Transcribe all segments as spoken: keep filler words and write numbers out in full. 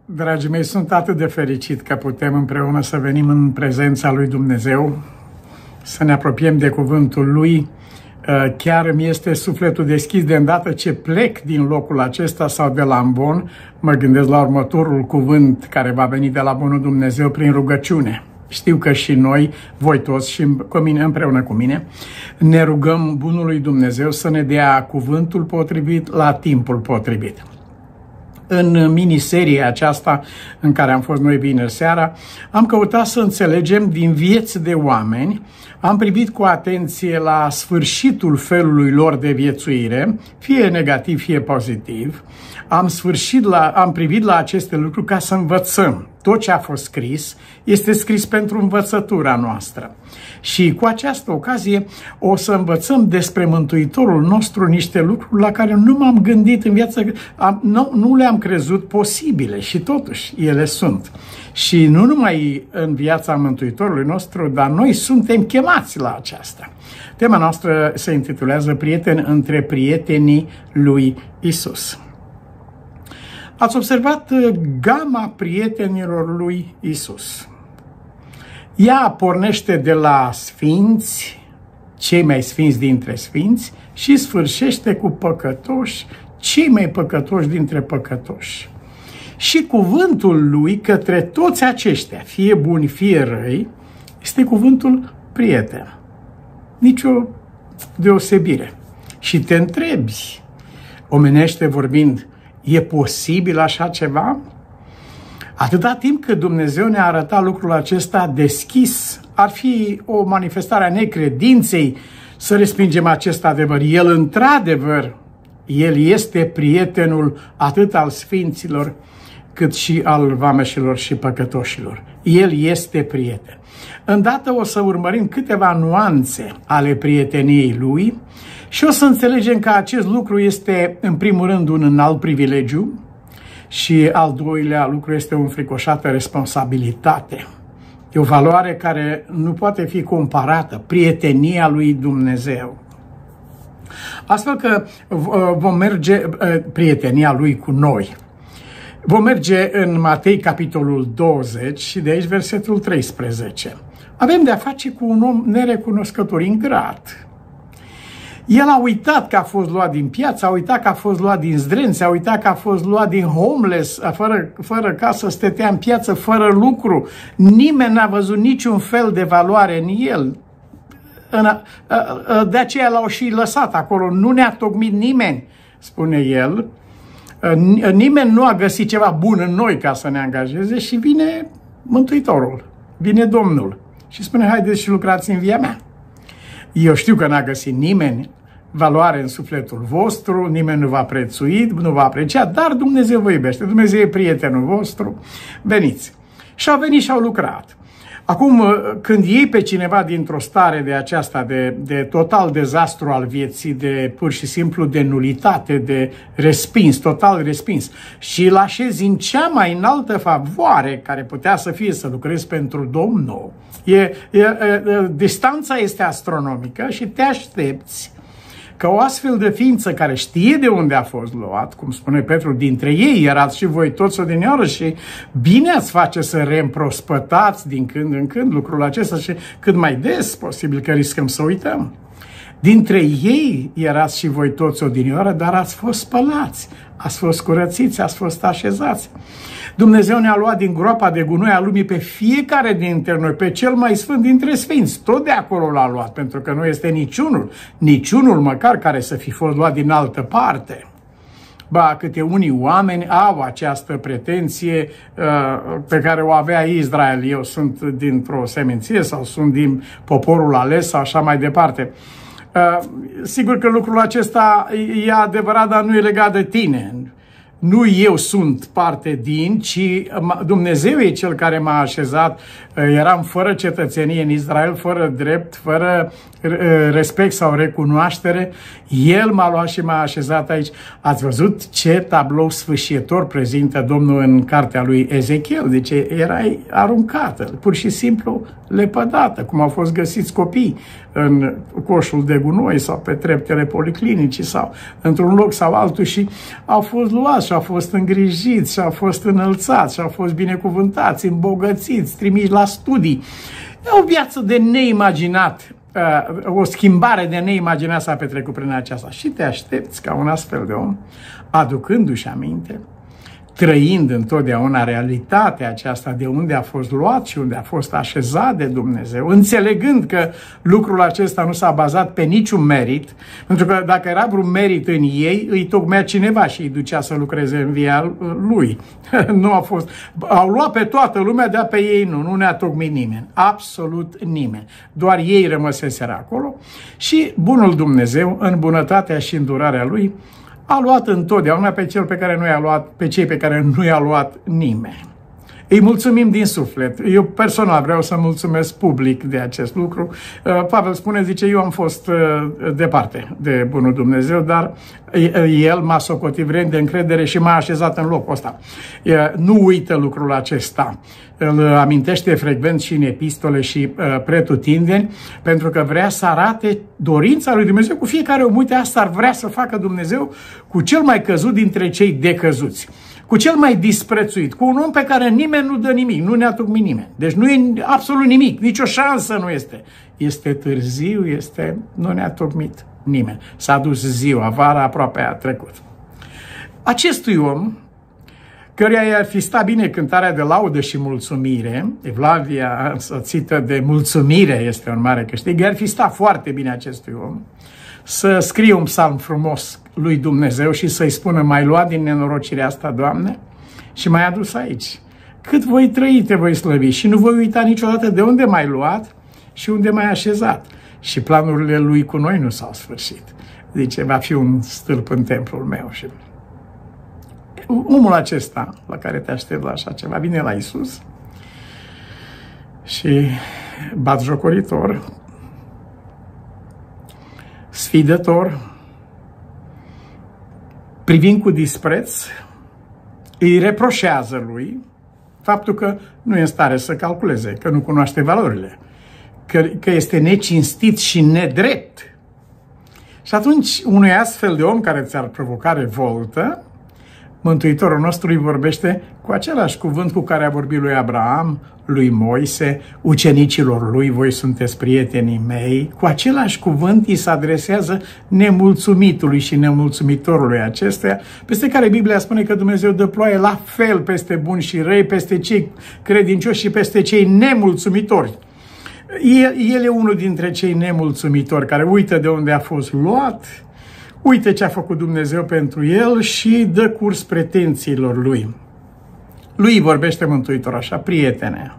Dragii mei, sunt atât de fericit că putem împreună să venim în prezența lui Dumnezeu, să ne apropiem de cuvântul Lui. Chiar îmi este sufletul deschis de îndată ce plec din locul acesta sau de la Ambon, mă gândesc la următorul cuvânt care va veni de la bunul Dumnezeu prin rugăciune. Știu că și noi, voi toți și cu mine, împreună cu mine, ne rugăm bunului Dumnezeu să ne dea cuvântul potrivit la timpul potrivit. În miniseria aceasta în care am fost noi vineri seara, am căutat să înțelegem din vieți de oameni, am privit cu atenție la sfârșitul felului lor de viețuire, fie negativ, fie pozitiv. Am, sfârșit la, am privit la aceste lucruri ca să învățăm. Tot ce a fost scris este scris pentru învățătura noastră. Și cu această ocazie o să învățăm despre Mântuitorul nostru niște lucruri la care nu m-am gândit în viață, nu, nu le-am crezut posibile și totuși ele sunt. Și nu numai în viața Mântuitorului nostru, dar noi suntem chemați la aceasta. Tema noastră se intitulează Prieteni între prietenii lui Isus. Ați observat gama prietenilor lui Isus. Ea pornește de la sfinți, cei mai sfinți dintre sfinți, și sfârșește cu păcătoși, cei mai păcătoși dintre păcătoși. Și cuvântul lui către toți aceștia, fie buni, fie răi, este cuvântul prieten. Nicio deosebire. Și te întrebi, omenește vorbind, e posibil așa ceva? Atâta timp cât Dumnezeu ne-a arătat lucrul acesta deschis, ar fi o manifestare a necredinței să respingem acest adevăr. El, într-adevăr, El este prietenul atât al sfinților, cât și al vameșilor și păcătoșilor. El este prieten. Îndată o să urmărim câteva nuanțe ale prieteniei Lui și o să înțelegem că acest lucru este, în primul rând, un înalt privilegiu și, al doilea lucru, este o înfricoșată responsabilitate. E o valoare care nu poate fi comparată, prietenia lui Dumnezeu. Astfel că vom merge, prietenia Lui cu noi. Vom merge în Matei, capitolul douăzeci, și de aici versetul treisprezece. Avem de-a face cu un om nerecunoscător, ingrat. El a uitat că a fost luat din piață, a uitat că a fost luat din zdrențe, a uitat că a fost luat din homeless, fără, fără casă, stătea în piață, fără lucru. Nimeni n-a văzut niciun fel de valoare în el. De aceea l-au și lăsat acolo. Nu ne-a tocmit nimeni, spune el. Nimeni nu a găsit ceva bun în noi ca să ne angajeze și vine Mântuitorul, vine Domnul și spune, haideți și lucrați în via mea. Eu știu că n-a găsit nimeni valoare în sufletul vostru, nimeni nu v-a prețuit, nu v-a apreciat, dar Dumnezeu vă iubește, Dumnezeu e prietenul vostru, veniți. Și au venit și au lucrat. Acum, când iei pe cineva dintr-o stare de aceasta, de, de total dezastru al vieții, de pur și simplu de nulitate, de respins, total respins, și îl așezi în cea mai înaltă favoare care putea să fie să lucrezi pentru Domnul, e, e, e, distanța este astronomică și te aștepți că o astfel de ființă care știe de unde a fost luat, cum spune Petru, dintre ei erați și voi toți odinioară și bine ați face să reîmprospătați din când în când lucrul acesta și cât mai des posibil, că riscăm să uităm. Dintre ei erați și voi toți odinioară, dar ați fost spălați, ați fost curățiți, ați fost așezați. Dumnezeu ne-a luat din groapa de gunoi a lumii pe fiecare dintre noi, pe cel mai sfânt dintre sfinți. Tot de acolo l-a luat, pentru că nu este niciunul, niciunul măcar care să fi fost luat din altă parte. Ba, câte unii oameni au această pretenție uh, pe care o avea Israel. Eu sunt dintr-o seminție sau sunt din poporul ales sau așa mai departe. Uh, sigur că lucrul acesta e adevărat, dar nu e legat de tine. Nu eu sunt parte din, ci Dumnezeu e Cel care m-a așezat. Eram fără cetățenie în Israel, fără drept, fără respect sau recunoaștere. El m-a luat și m-a așezat aici. Ați văzut ce tablou sfâșietor prezintă Domnul în cartea lui Ezechiel? Deci erai aruncată, pur și simplu lepădată, cum au fost găsiți copii în coșul de gunoi sau pe treptele policlinicii sau într-un loc sau altul și au fost luați și au fost îngrijiți și au fost înălțați și au fost binecuvântați, îmbogățiți, trimiși la studii. E o viață de neimaginat, o schimbare de neimaginat s-a petrecut prin aceasta. Și te aștepți ca un astfel de om, aducându-și aminte, trăind întotdeauna realitatea aceasta de unde a fost luat și unde a fost așezat de Dumnezeu, înțelegând că lucrul acesta nu s-a bazat pe niciun merit, pentru că dacă era vreun merit în ei, îi tocmea cineva și îi ducea să lucreze în via lui. Nu a fost. Au luat pe toată lumea, dar pe ei nu, nu ne-a tocmit nimeni, absolut nimeni. Doar ei rămăseseră acolo și bunul Dumnezeu, în bunătatea și îndurarea lui, a luat întotdeauna pe cel pe care nu i-a luat, pe cei pe care nu i-a luat nimeni. Îi mulțumim din suflet. Eu personal vreau să mulțumesc public de acest lucru. Pavel spune, zice, eu am fost departe de bunul Dumnezeu, dar el m-a socotit vrem de încredere și m-a așezat în locul ăsta. Nu uită lucrul acesta. Îl amintește frecvent și în epistole și pretutindeni, pentru că vrea să arate dorința lui Dumnezeu cu fiecare om. Uite, asta ar vrea să facă Dumnezeu cu cel mai căzut dintre cei decăzuți, cu cel mai disprețuit, cu un om pe care nimeni nu dă nimic, nu ne-a tocmit nimeni. Deci nu e absolut nimic, nicio șansă nu este. Este târziu, este, nu ne-a tocmit nimeni. S-a dus ziua, vara aproape a trecut. Acestui om, căreia i-ar fi stat bine cântarea de laudă și mulțumire, Evlavia însoțită de mulțumire este un mare câștig, i-ar fi stat foarte bine acestui om să scrie un psalm frumos lui Dumnezeu și să-i spună, mai luat din nenorocirea asta, Doamne, și m-ai adus aici. Cât voi trăi, te voi slăvi și nu voi uita niciodată de unde m-ai luat și unde m-ai așezat. Și planurile lui cu noi nu s-au sfârșit. Zice, va fi un stâlp în templul meu. Și omul acesta, la care te aștept la așa ceva, vine la Iisus și batjocoritor, sfidător, privind cu dispreț, îi reproșează lui faptul că nu e în stare să calculeze, că nu cunoaște valorile, că, că este necinstit și nedrept. Și atunci, unui astfel de om care ți-ar provoca revoltă, Mântuitorul nostru îi vorbește cu același cuvânt cu care a vorbit lui Abraham, lui Moise, ucenicilor lui, voi sunteți prietenii mei. Cu același cuvânt îi se adresează nemulțumitului și nemulțumitorului acestuia, peste care Biblia spune că Dumnezeu dă ploaie la fel peste buni și răi, peste cei credincioși și peste cei nemulțumitori. El, el e unul dintre cei nemulțumitori care uită de unde a fost luat, uită ce a făcut Dumnezeu pentru el și dă curs pretențiilor lui. Lui vorbește Mântuitor așa, prietene,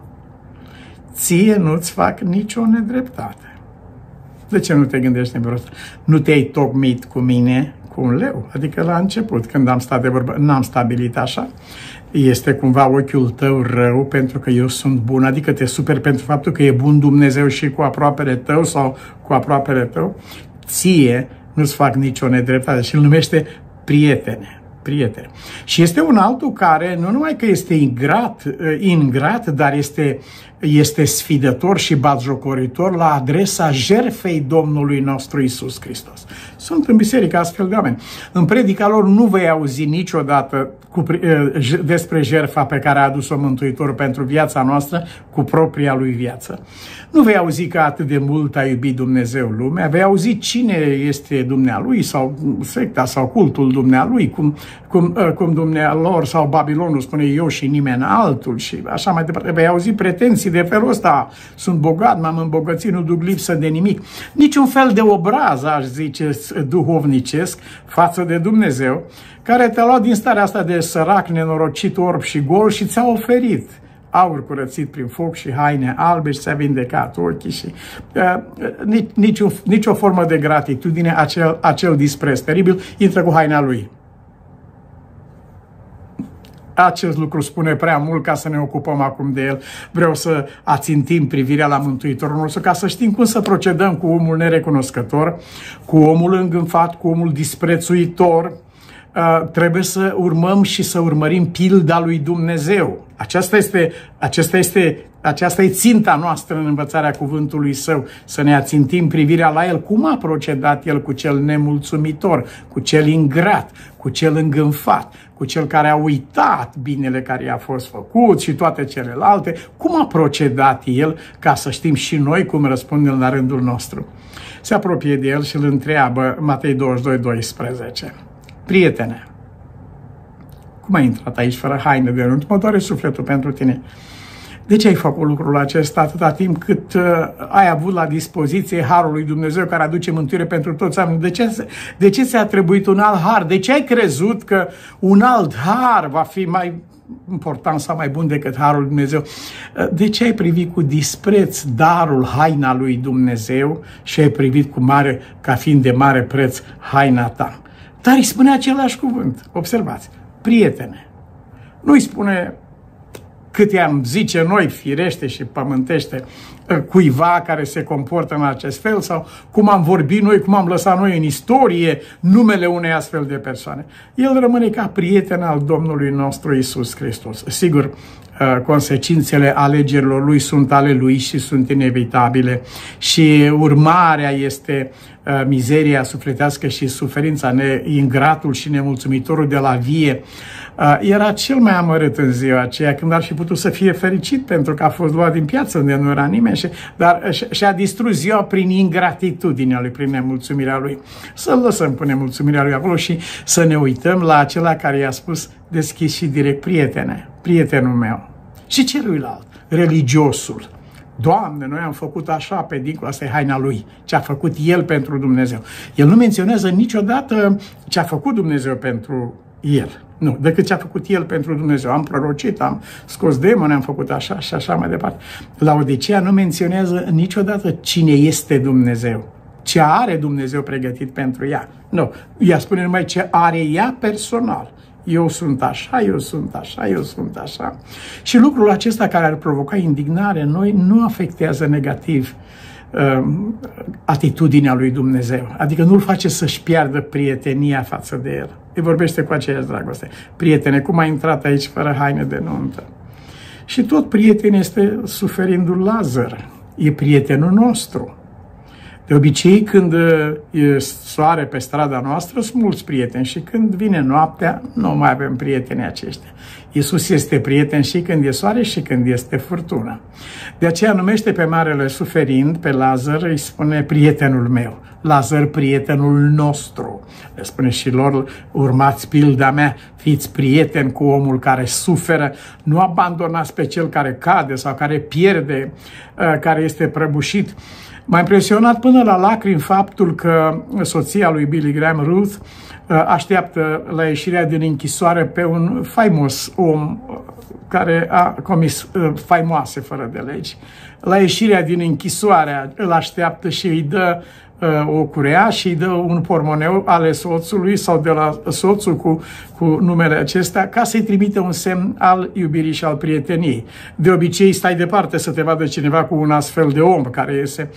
ție nu-ți fac nicio nedreptate. De ce nu te gândești în ăsta? Nu te-ai tocmit cu mine cu un leu? Adică la început, când am stat de vorbă, n-am stabilit așa. Este cumva ochiul tău rău pentru că eu sunt bun, adică te superi pentru faptul că e bun Dumnezeu și cu aproapele tău sau cu aproapele tău. Ție nu-ți fac nicio nedreptate și îl numește prietene. Prietene. Și este un altul care nu numai că este ingrat, ingrat dar este, este sfidător și batjocoritor la adresa jertfei Domnului nostru Iisus Hristos. Sunt în biserică astfel de oameni. În predica lor nu vei auzi niciodată cu, despre jertfa pe care a adus-o Mântuitorul pentru viața noastră cu propria lui viață. Nu vei auzi că atât de mult a iubit Dumnezeu lumea, vei auzi cine este dumnealui sau secta sau cultul dumnealui, cum, cum, cum dumnealor sau Babilonul spune eu și nimeni altul și așa mai departe. Vei auzi pretenții de felul ăsta, sunt bogat, m-am îmbogățit, nu duc lipsă de nimic. Niciun fel de obraz, aș zice, duhovnicesc față de Dumnezeu, care te-a luat din starea asta de sărac, nenorocit, orb și gol și ți-a oferit aur curățit prin foc și haine albe și ți-a vindecat ochii și uh, nici, nici, nici o formă de gratitudine, acel, acel dispreț teribil intră cu haina lui. Acest lucru spune prea mult ca să ne ocupăm acum de el. Vreau să ațintim privirea la Mântuitorul nostru ca să știm cum să procedăm cu omul nerecunoscător, cu omul îngânfat, cu omul disprețuitor, trebuie să urmăm și să urmărim pilda lui Dumnezeu. Aceasta este, aceasta este, aceasta e ținta noastră în învățarea cuvântului Său, să ne ațintim privirea la El, cum a procedat El cu cel nemulțumitor, cu cel ingrat, cu cel îngânfat, cu cel care a uitat binele care i-a fost făcut și toate celelalte, cum a procedat El, ca să știm și noi cum răspundem la rândul nostru. Se apropie de El și îl întreabă, Matei douăzeci și doi, doisprezece. Prietene, cum ai intrat aici fără haine de nuntă? Mă doare sufletul pentru tine. De ce ai făcut lucrul acesta atâta timp cât uh, ai avut la dispoziție harul lui Dumnezeu care aduce mântuire pentru toți oamenii? De ce, de ce ți-a trebuit un alt har? De ce ai crezut că un alt har va fi mai important sau mai bun decât harul lui Dumnezeu? De ce ai privit cu dispreț darul, haina lui Dumnezeu și ai privit cu mare, ca fiind de mare preț, haina ta? Dar îi spune același cuvânt. Observați, prietene. Nu îi spune cât i-am zice noi, firește și pământește, cuiva care se comportă în acest fel, sau cum am vorbit noi, cum am lăsat noi în istorie numele unei astfel de persoane. El rămâne ca prieten al Domnului nostru Iisus Hristos. Sigur, consecințele alegerilor lui sunt ale lui și sunt inevitabile și urmarea este mizeria sufletească și suferința, ingratul și nemulțumitorul de la vie. Era cel mai amărât în ziua aceea, când ar fi putut să fie fericit pentru că a fost luat din piață unde nu era nimeni, și, dar și-a distrus ziua prin ingratitudinea lui, prin nemulțumirea lui. Să-l lăsăm cu nemulțumirea lui acolo și să ne uităm la acela care i-a spus deschis și direct, prietene, prietenul meu. Și celuilalt, religiosul. Doamne, noi am făcut așa pe dincolo, asta e haina lui, ce a făcut el pentru Dumnezeu. El nu menționează niciodată ce a făcut Dumnezeu pentru el. Nu, decât ce a făcut el pentru Dumnezeu. Am prorocit, am scos demoni, am făcut așa și așa mai departe. Laodicea nu menționează niciodată cine este Dumnezeu, ce are Dumnezeu pregătit pentru ea. Nu, ea spune numai ce are ea personal. Eu sunt așa, eu sunt așa, eu sunt așa. Și lucrul acesta care ar provoca indignare în noi nu afectează negativ uh, atitudinea lui Dumnezeu. Adică nu-l face să-și piardă prietenia față de el. Îi vorbește cu aceeași dragoste. Prietene, cum ai intrat aici fără haine de nuntă? Și tot prieten este suferindul Lazar. E prietenul nostru. De obicei, când e soare pe strada noastră, sunt mulți prieteni și când vine noaptea, nu mai avem prieteni aceștia. Iisus este prieten și când e soare și când este furtună. De aceea numește pe marele suferind, pe Lazar, îi spune prietenul meu. Lazar, prietenul nostru. Le spune și lor, urmați pilda mea, fiți prieteni cu omul care suferă, nu abandonați pe cel care cade sau care pierde, care este prăbușit. M-a impresionat până la lacrimi faptul că soția lui Billy Graham, Ruth, așteaptă la ieșirea din închisoare pe un faimos om care a comis faimoase fără de legi. La ieșirea din închisoare îl așteaptă și îi dă o curea și îi dă un pormoneu ale soțului sau de la soțul cu, cu numele acestea ca să-i trimite un semn al iubirii și al prieteniei. De obicei stai departe să te vadă cineva cu un astfel de om care iese.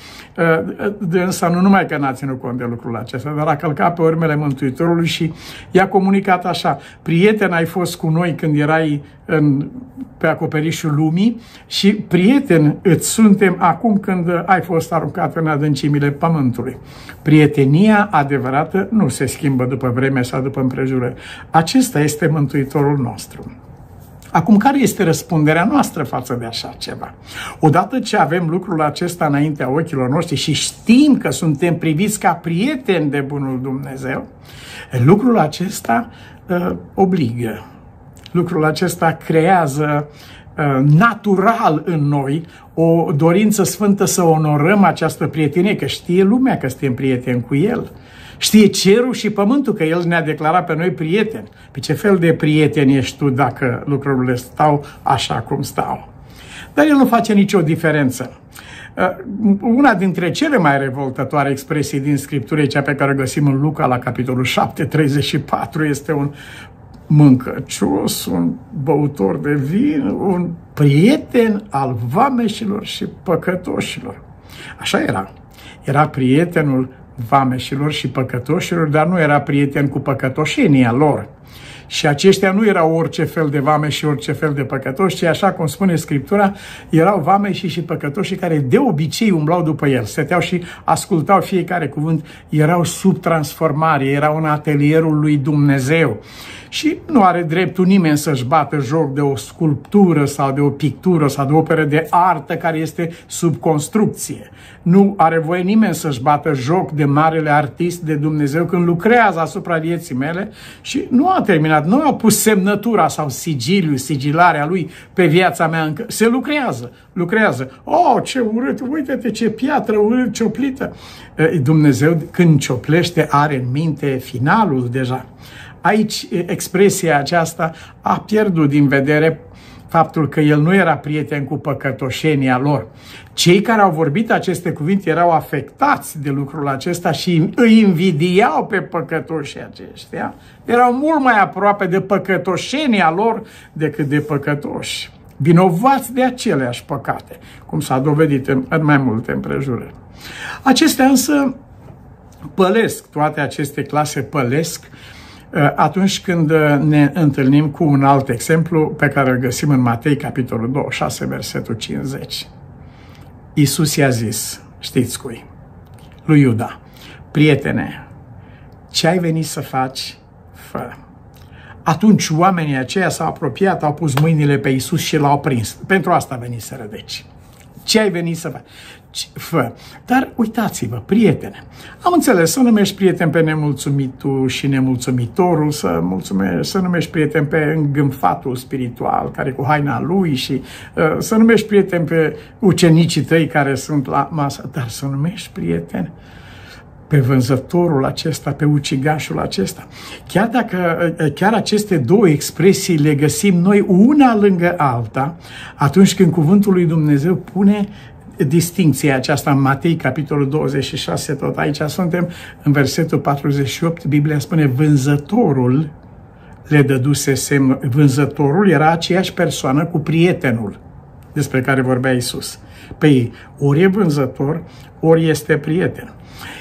De însă nu numai că n-a ținut cont de lucrul acesta, dar a călcat pe urmele Mântuitorului și i-a comunicat așa: prieten ai fost cu noi când erai în, pe acoperișul lumii și prieten îți suntem acum când ai fost aruncat în adâncimile pământului. Prietenia adevărată nu se schimbă după vreme sau după împrejurări. Acesta este Mântuitorul nostru. Acum, care este răspunderea noastră față de așa ceva? Odată ce avem lucrul acesta înaintea ochilor noștri și știm că suntem priviți ca prieteni de bunul Dumnezeu, lucrul acesta uh, obligă. Lucrul acesta creează uh, natural în noi o dorință sfântă să onorăm această prietenie, că știe lumea că suntem prieteni cu El. Știe cerul și pământul că El ne-a declarat pe noi prieteni. Pe ce fel de prieten ești tu dacă lucrurile stau așa cum stau? Dar El nu face nicio diferență. Una dintre cele mai revoltătoare expresii din Scriptură, cea pe care o găsim în Luca la capitolul șapte, treizeci și patru, este un mâncăcios, un băutor de vin, un prieten al vameșilor și păcătoșilor. Așa era. Era prietenul vameșilor și păcătoșilor, dar nu era prieten cu păcătoșenia lor. Și aceștia nu erau orice fel de vameși și orice fel de păcătoși, ci, așa cum spune Scriptura, erau vameșii și păcătoșii care de obicei umblau după el, stăteau și ascultau fiecare cuvânt, erau sub transformare, erau în atelierul lui Dumnezeu. Și nu are dreptul nimeni să-și bată joc de o sculptură sau de o pictură sau de o operă de artă care este sub construcție. Nu are voie nimeni să-și bată joc de marele artist de Dumnezeu când lucrează asupra vieții mele și nu a terminat, nu a pus semnătura sau sigiliul, sigilarea lui pe viața mea încă. Se lucrează, lucrează. Oh, ce urât, uite-te ce piatră urât cioplită. Dumnezeu când cioplește are în minte finalul deja. Aici expresia aceasta a pierdut din vedere faptul că el nu era prieten cu păcătoșenia lor. Cei care au vorbit aceste cuvinte erau afectați de lucrul acesta și îi invidiau pe păcătoșii aceștia. Erau mult mai aproape de păcătoșenia lor decât de păcătoși, vinovați de aceleași păcate, cum s-a dovedit în, în mai multe împrejurări. Acestea însă pălesc, toate aceste clase pălesc atunci când ne întâlnim cu un alt exemplu pe care îl găsim în Matei, capitolul douăzeci și șase, versetul cincizeci. Iisus i-a zis, știți cui? Lui Iuda, prietene, ce ai venit să faci? Fă. Atunci oamenii aceia s-au apropiat, au pus mâinile pe Iisus și l-au prins. Pentru asta veniseră, deci. Ce ai venit să faci? Fă. Dar uitați-vă, prietene, am înțeles să numești prieten pe nemulțumitul și nemulțumitorul, să, mulțumești, să numești prieten pe îngânfatul spiritual, care cu haina lui și uh, să numești prieten pe ucenicii tăi care sunt la masă, dar să numești prieten pe vânzătorul acesta, pe ucigașul acesta. Chiar dacă chiar aceste două expresii le găsim noi una lângă alta, atunci când cuvântul lui Dumnezeu pune distincția aceasta în Matei, capitolul douăzeci și șase, tot aici suntem, în versetul patruzeci și opt, Biblia spune, vânzătorul le dăduse semnul. Vânzătorul era aceeași persoană cu prietenul despre care vorbea Iisus. Păi, ori e vânzător, ori este prieten.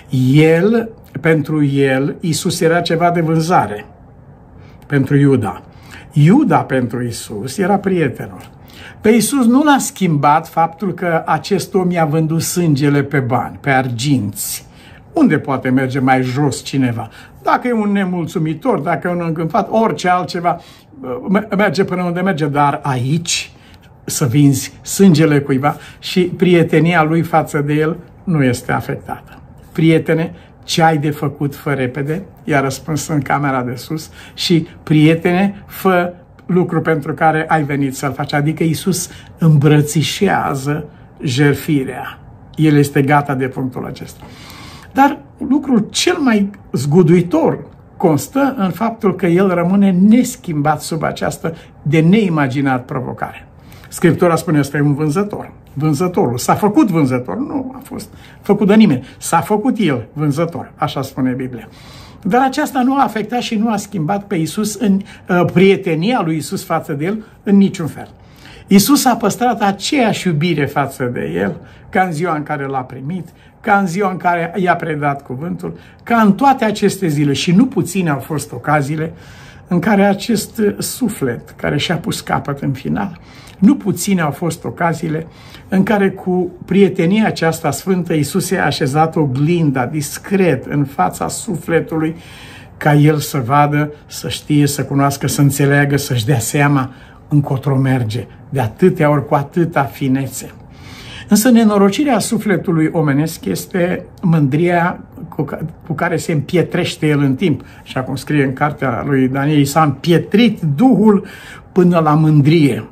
El, pentru el, Iisus era ceva de vânzare, pentru Iuda. Iuda pentru Iisus era prietenul. Pe Iisus nu l-a schimbat faptul că acest om i-a vândut sângele pe bani, pe arginți. Unde poate merge mai jos cineva? Dacă e un nemulțumitor, dacă e un îngânfat, orice altceva, merge până unde merge, dar aici să vinzi sângele cuiva și prietenia lui față de el nu este afectată. Prietene, ce ai de făcut, fă repede, i-a răspuns în camera de sus, și prietene, fă lucru pentru care ai venit să-l faci. Adică Iisus îmbrățișează jertfirea. El este gata de punctul acesta. Dar lucrul cel mai zguduitor constă în faptul că el rămâne neschimbat sub această de neimaginat provocare. Scriptura spune, ăsta e un vânzător. Vânzătorul. S-a făcut vânzător. Nu a fost făcut de nimeni. S-a făcut el vânzător. Așa spune Biblia. Dar aceasta nu a afectat și nu a schimbat pe Iisus în uh, prietenia lui Iisus față de el în niciun fel. Iisus a păstrat aceeași iubire față de el ca în ziua în care l-a primit, ca în ziua în care i-a predat cuvântul, ca în toate aceste zile. Și nu puține au fost ocaziile în care acest suflet care și-a pus capăt în final, nu puține au fost ocaziile în care cu prietenia aceasta sfântă Iisus i-a așezat oglinda discret în fața sufletului ca el să vadă, să știe, să cunoască, să înțeleagă, să-și dea seama încotro merge, de atâtea ori cu atâta finețe. Însă nenorocirea sufletului omenesc este mândria cu, cu care se împietrește el în timp. Așa cum scrie în cartea lui Daniel, s-a împietrit Duhul până la mândrie.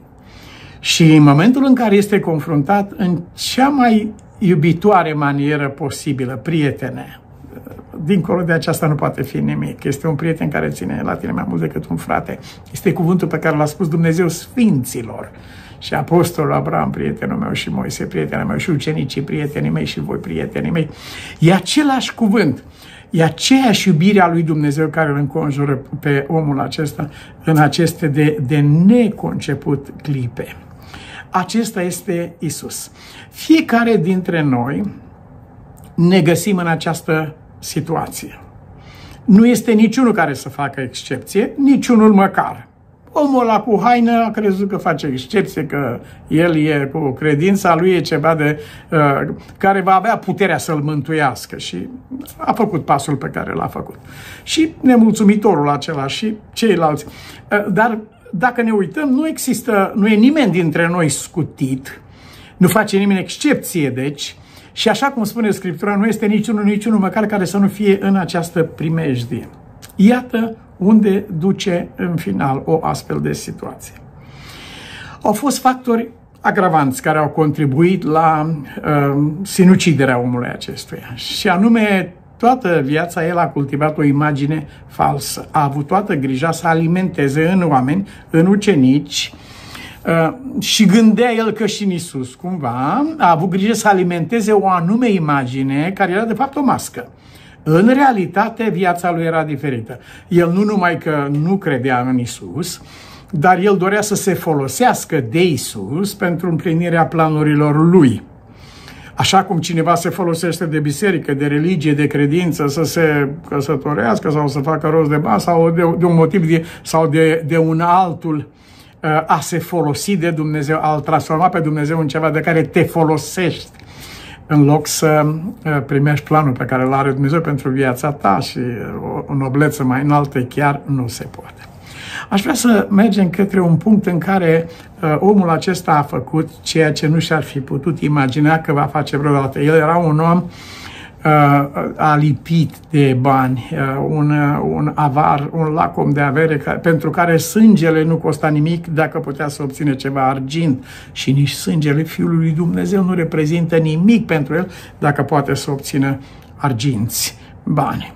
Și în momentul în care este confruntat în cea mai iubitoare manieră posibilă, prietene, dincolo de aceasta nu poate fi nimic. Este un prieten care ține la tine mai mult decât un frate. Este cuvântul pe care l-a spus Dumnezeu sfinților. Și apostolul Abraham, prietenul meu, și Moise, prietenul meu, și ucenicii, prietenii mei, și voi, prietenii mei. E același cuvânt. E aceeași iubire a lui Dumnezeu care îl înconjură pe omul acesta în aceste de, de neconceput clipe. Acesta este Iisus. Fiecare dintre noi ne găsim în această situație. Nu este niciunul care să facă excepție, niciunul măcar. Omul ăla cu haină a crezut că face excepție, că el e cu credința lui, e ceva de, uh, care va avea puterea să-l mântuiască și a făcut pasul pe care l-a făcut. Și nemulțumitorul acela și ceilalți. Uh, dar dacă ne uităm, nu există, nu e nimeni dintre noi scutit, nu face nimeni excepție, deci, și așa cum spune Scriptura, nu este niciunul, niciunul măcar care să nu fie în această primejdie. Iată unde duce în final o astfel de situație. Au fost factori agravanți care au contribuit la uh, sinuciderea omului acestuia. Și anume, toată viața el a cultivat o imagine falsă. A avut toată grija să alimenteze în oameni, în ucenici, uh, și gândea el că și în Iisus, cumva, a avut grijă să alimenteze o anume imagine care era de fapt o mască. În realitate, viața lui era diferită. El nu numai că nu credea în Iisus, dar el dorea să se folosească de Iisus pentru împlinirea planurilor lui. Așa cum cineva se folosește de biserică, de religie, de credință, să se căsătorească sau să facă rost de bani sau de, de un motiv de, sau de, de un altul, a se folosi de Dumnezeu, a-L transforma pe Dumnezeu în ceva de care te folosești, în loc să primești planul pe care îl are Dumnezeu pentru viața ta și o nobleță mai înaltă, chiar nu se poate. Aș vrea să mergem către un punct în care uh, omul acesta a făcut ceea ce nu și-ar fi putut imagina că va face vreodată. El era un om uh, alipit de bani, uh, un, uh, un avar, un lacom de avere ca, pentru care sângele nu costa nimic dacă putea să obține ceva argint, și nici sângele Fiului lui Dumnezeu nu reprezintă nimic pentru el dacă poate să obțină arginți, bani.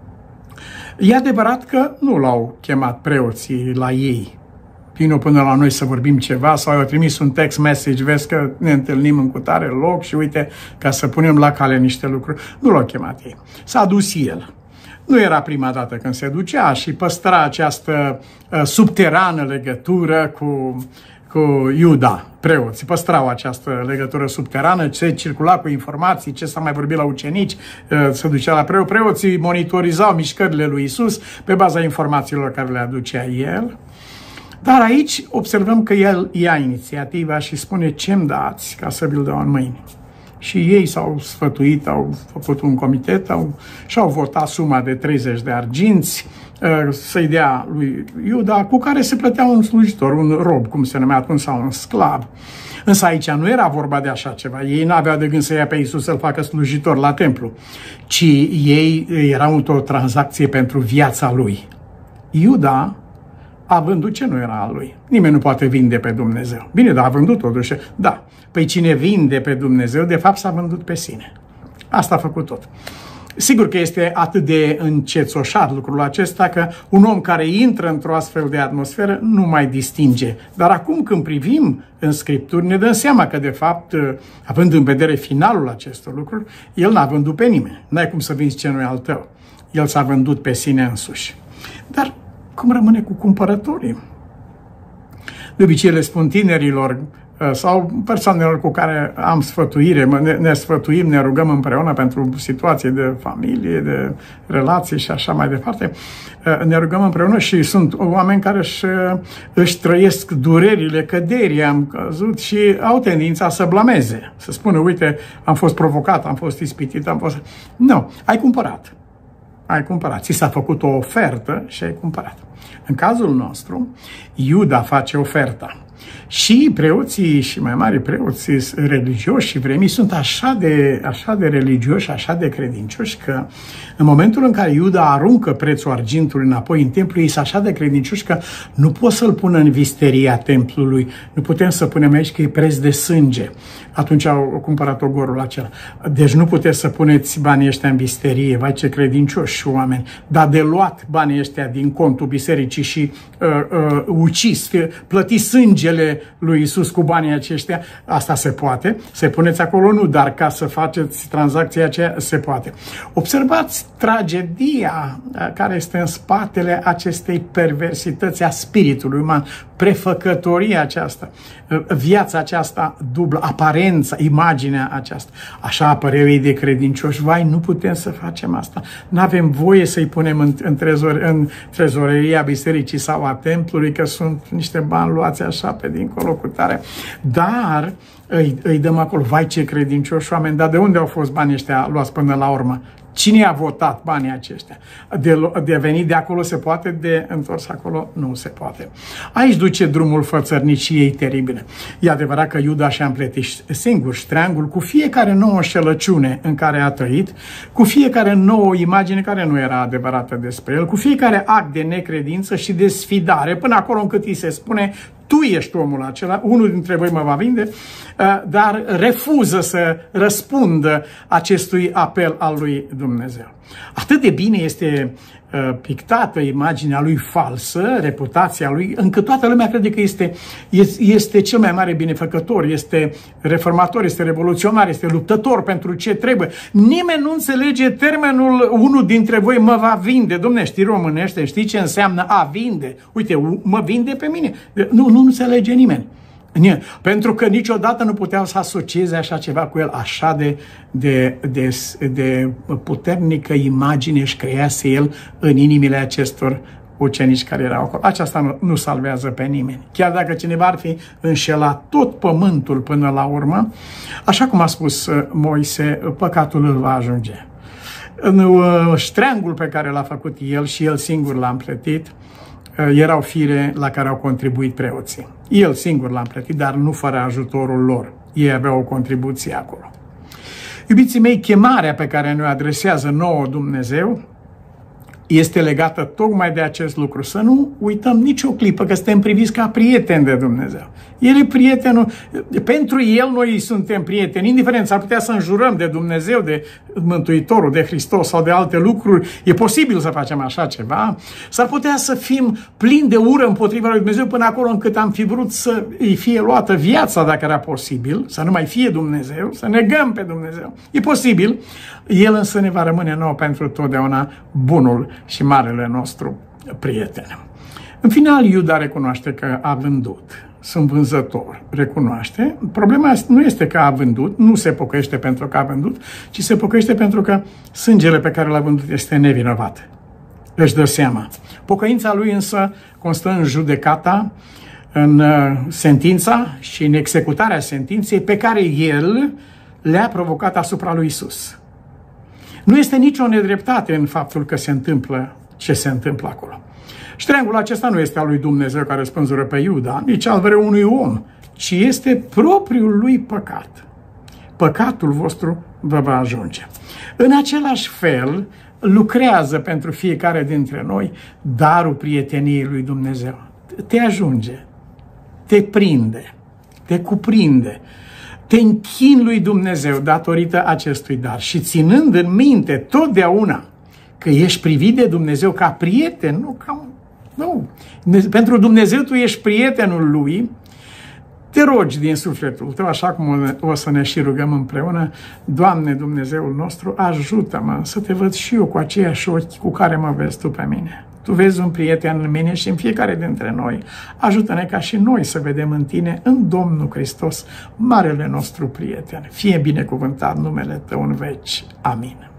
E adevărat că nu l-au chemat preoții la ei. Vino până la noi să vorbim ceva, sau i-au trimis un text message, vezi că ne întâlnim în cutare loc și uite, ca să punem la cale niște lucruri. Nu l-au chemat ei. S-a dus el. Nu era prima dată când se ducea și păstra această uh, subterană legătură cu, cu Iuda. Preoții păstrau această legătură subterană, se circula cu informații, ce s-a mai vorbit la ucenici, se ducea la preoți. Preoții monitorizau mișcările lui Iisus pe baza informațiilor care le aducea el. Dar aici observăm că el ia inițiativa și spune: ce-mi dați ca să vi-l dau în mâini? Și ei s-au sfătuit, au făcut un comitet au, și au votat suma de treizeci de arginți să-i dea lui Iuda, cu care se plătea un slujitor, un rob, cum se numea atunci, sau un sclav. Însă aici nu era vorba de așa ceva. Ei n-aveau de gând să ia pe Iisus să-l facă slujitor la templu, ci ei erau într-o tranzacție pentru viața lui. Iuda a vândut ce nu era al lui. Nimeni nu poate vinde pe Dumnezeu. Bine, dar a vândut totuși. Da. Păi cine vinde pe Dumnezeu, de fapt s-a vândut pe sine. Asta a făcut tot. Sigur că este atât de încețoșat lucrul acesta că un om care intră într-o astfel de atmosferă nu mai distinge. Dar acum când privim în Scripturi ne dăm seama că de fapt, având în vedere finalul acestor lucruri, el n-a vândut pe nimeni. N-ai cum să vinzi ce nu e al tău. El s-a vândut pe sine însuși. Dar cum rămâne cu cumpărătorii? De obicei le spun tinerilor sau persoanelor cu care am sfătuire, ne, ne sfătuim, ne rugăm împreună pentru situații de familie, de relații și așa mai departe, ne rugăm împreună și sunt oameni care își, își trăiesc durerile, căderii, am căzut și au tendința să blameze, să spună: uite, am fost provocat, am fost ispitit, am fost... Nu, ai cumpărat. Ai cumpărat. Ți s-a făcut o ofertă și ai cumpărat. În cazul nostru, Iuda face oferta. Și preoții și mai mari preoții religioși și vremii sunt așa de, așa de religioși, așa de credincioși, că în momentul în care Iuda aruncă prețul argintului înapoi în templu, ei sunt așa de credincioși că nu pot să-l pună în visteria templului. Nu putem să punem aici că e preț de sânge. Atunci au cumpărat ogorul acela. Deci nu puteți să puneți banii ăștia în visterie. Vai, ce credincioși oameni. Dar de luat banii ăștia din contul bisericii și uh, uh, ucis, plăti sânge sângele lui Isus cu banii aceștia, asta se poate. Să puneți acolo nu, dar ca să faceți tranzacția aceea se poate. Observați tragedia care este în spatele acestei perversități a spiritului uman, prefăcătoria aceasta, viața aceasta dublă, aparența, imaginea aceasta. Așa apăreau ei de credincioși. Vai, nu putem să facem asta. Nu avem voie să-i punem în, în, trezor, în trezoreria bisericii sau a templului, că sunt niște bani luați așa pe dincolo cu tare. Dar îi, îi dăm acolo. Vai, ce credincioși oameni. Dar de unde au fost banii ăștia luați până la urmă? Cine a votat banii aceștia? De, de venit de acolo se poate, de întors acolo nu se poate. Aici duce drumul fățărniciei teribile. E adevărat că Iuda și-a împletit singur ștreangul cu fiecare nouă înșelăciune în care a trăit, cu fiecare nouă imagine care nu era adevărată despre el, cu fiecare act de necredință și de sfidare, până acolo încât îi se spune: tu ești omul acela, unul dintre voi mă va vinde, dar refuză să răspundă acestui apel al lui Dumnezeu. Atât de bine este pictată imaginea lui falsă, reputația lui, încât toată lumea crede că este, este cel mai mare binefăcător, este reformator, este revoluționar, este luptător pentru ce trebuie. Nimeni nu înțelege termenul unul dintre voi mă va vinde. Dom'le, știi românește, știi ce înseamnă a vinde? Uite, mă vinde pe mine. Nu, nu înțelege nimeni. Pentru că niciodată nu puteau să asocieze așa ceva cu el, așa de, de, de, de puternică imagine își crease el în inimile acestor ucenici care erau acolo. Aceasta nu, nu salvează pe nimeni. Chiar dacă cineva ar fi înșelat tot pământul până la urmă, așa cum a spus Moise, păcatul îl va ajunge. În ștreangul pe care l-a făcut el și el singur l-a împletit, erau fire la care au contribuit preoții. El singur l-a împletit, dar nu fără ajutorul lor. Ei aveau o contribuție acolo. Iubiții mei, chemarea pe care ne-o adresează nouă Dumnezeu este legată tocmai de acest lucru. Să nu uităm nicio clipă că suntem priviți ca prieteni de Dumnezeu. El e prietenul, pentru El noi suntem prieteni, indiferent, s-ar putea să înjurăm de Dumnezeu, de Mântuitorul, de Hristos sau de alte lucruri. E posibil să facem așa ceva. S-ar putea să fim plini de ură împotriva lui Dumnezeu până acolo încât am fi vrut să îi fie luată viața, dacă era posibil, să nu mai fie Dumnezeu, să negăm pe Dumnezeu. E posibil. El însă ne va rămâne nouă pentru totdeauna bunul și marele nostru prieten. În final, Iuda recunoaște că a vândut. Sunt vânzător, recunoaște. Problema nu este că a vândut, nu se pocăiește pentru că a vândut, ci se pocăiește pentru că sângele pe care l-a vândut este nevinovat. Își dă seama. Pocăința lui însă constă în judecata, în sentința și în executarea sentinței pe care el le-a provocat asupra lui Isus. Nu este nicio nedreptate în faptul că se întâmplă ce se întâmplă acolo. Ștreangul acesta nu este al lui Dumnezeu care spânzură pe Iuda, nici al vreunui unui om, ci este propriul lui păcat. Păcatul vostru vă va ajunge. În același fel, lucrează pentru fiecare dintre noi darul prieteniei lui Dumnezeu. Te ajunge, te prinde, te cuprinde, te închin lui Dumnezeu datorită acestui dar și ținând în minte totdeauna că ești privit de Dumnezeu ca prieten, nu ca un... Nu. Pentru Dumnezeu tu ești prietenul lui, te rogi din sufletul tău, așa cum o să ne și rugăm împreună: Doamne Dumnezeul nostru, ajută-mă să te văd și eu cu aceiași ochi cu care mă vezi tu pe mine. Tu vezi un prieten în mine și în fiecare dintre noi. Ajută-ne ca și noi să vedem în tine, în Domnul Hristos, marele nostru prieten. Fie binecuvântat numele Tău în veci. Amin.